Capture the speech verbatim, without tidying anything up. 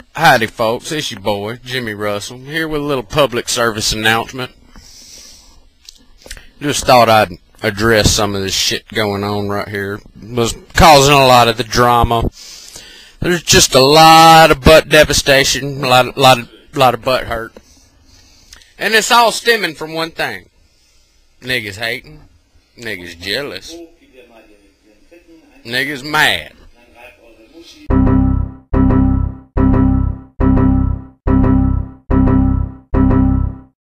Howdy folks, it's your boy, Jimmy Russell, here with a little public service announcement. Just thought I'd address some of this shit going on right here. It was causing a lot of the drama. There's just a lot of butt devastation, a lot of, lot of, lot of butt hurt. And it's all stemming from one thing. Niggas hating, niggas jealous, niggas mad.